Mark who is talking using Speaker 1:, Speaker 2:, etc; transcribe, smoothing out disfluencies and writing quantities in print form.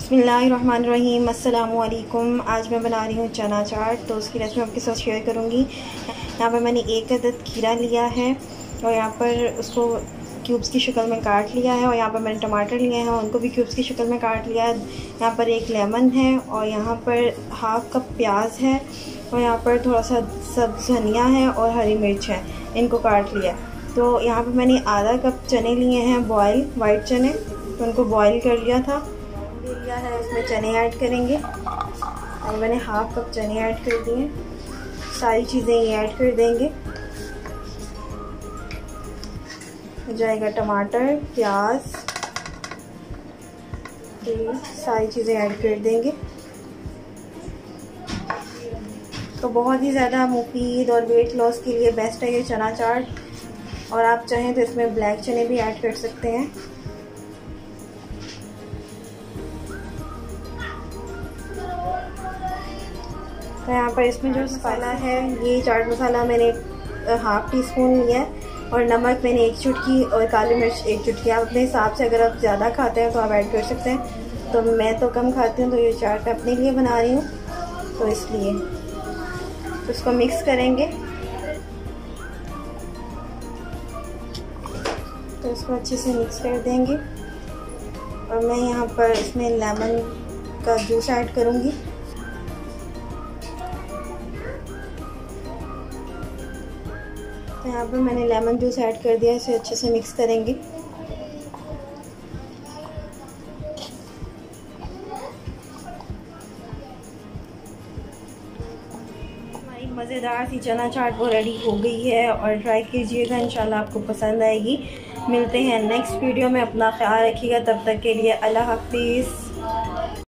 Speaker 1: बिस्मिल्लाहिर्रहमानिर्रहीम। अस्सलामुअलैकुम। आज मैं बना रही हूँ चना चाट, तो उसकी रेसिपी आपके साथ शेयर करूँगी। यहाँ पर मैंने 1 अदद खीरा लिया है और यहाँ पर उसको क्यूब्स की शक्ल में काट लिया है, और यहाँ पर मैंने टमाटर लिए हैं, उनको भी क्यूब्स की शक्ल में काट लिया है। यहाँ पर 1 लेमन है, और यहाँ पर हाफ़ कप प्याज है, और यहाँ पर थोड़ा सा सब्ज़ धनिया है और हरी मिर्च है, इनको काट लिया। तो यहाँ पर मैंने आधा कप चने लिए हैं, बॉयल वाइट चने, तो उनको बॉयल कर लिया था, लिया है। इसमें चने ऐड करेंगे, और मैंने हाफ़ कप चने ऐड कर दिए। सारी चीज़ें ये ऐड कर देंगे। हो जाएगा टमाटर, प्याज, सारी चीज़ें ऐड कर देंगे। तो बहुत ही ज़्यादा मुफीद और वेट लॉस के लिए बेस्ट है ये चना चाट, और आप चाहें तो इसमें ब्लैक चने भी ऐड कर सकते हैं। तो यहाँ पर इसमें जो मसाला है, ये चाट मसाला मैंने हाफ़ टी स्पून लिया है, और नमक मैंने 1 चुटकी, और काली मिर्च 1 चुटकी। आप अपने हिसाब से अगर आप ज़्यादा खाते हैं तो आप ऐड कर सकते हैं। तो मैं तो कम खाती हूँ, तो ये चाट मैं अपने लिए बना रही हूँ, तो इसलिए तो इसको मिक्स करेंगे। तो इसको अच्छे से मिक्स कर देंगे, और मैं यहाँ पर इसमें लेमन का जूस ऐड करूँगी। तो यहाँ पर मैंने लेमन जूस ऐड कर दिया, इसे अच्छे से मिक्स करेंगे। हमारी मज़ेदार सी चना चाट वो रेडी हो गई है, और ट्राई कीजिएगा, इंशाल्लाह आपको पसंद आएगी। मिलते हैं नेक्स्ट वीडियो में। अपना ख्याल रखिएगा, तब तक के लिए अल्लाह हाफिज़।